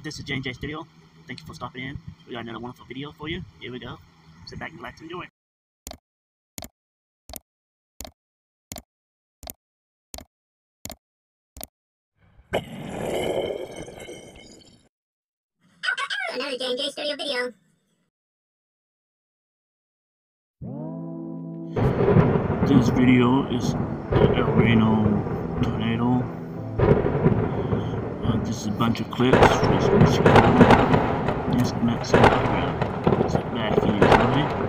this is J&J Studio. Thank you for stopping in. We got another wonderful video for you. Here we go. Sit back and relax and enjoy. Another J&J Studio video. This video is the Reno tornado. This is a bunch of clips. Just met some background. Sit back and enjoy.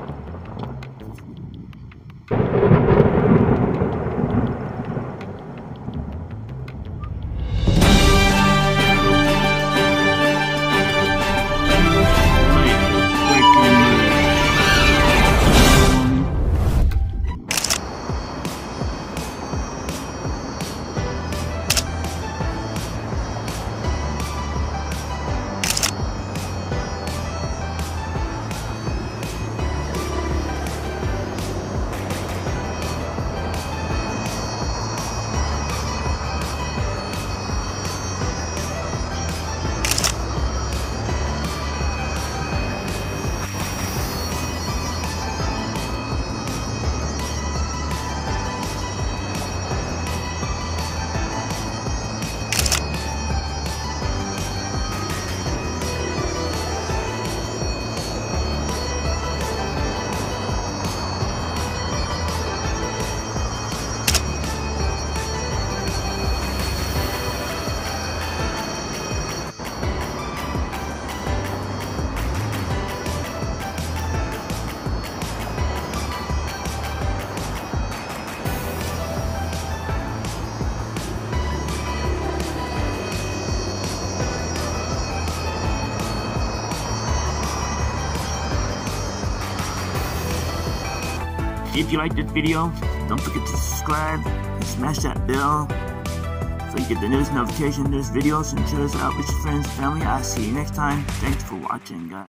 If you like this video, don't forget to subscribe and smash that bell so you get the newest notification of this videos, and share this out with your friends and family. I'll see you next time. Thanks for watching, guys.